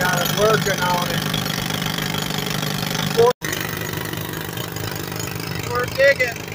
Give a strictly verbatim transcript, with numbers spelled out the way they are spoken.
got it working on it. We're, we're digging.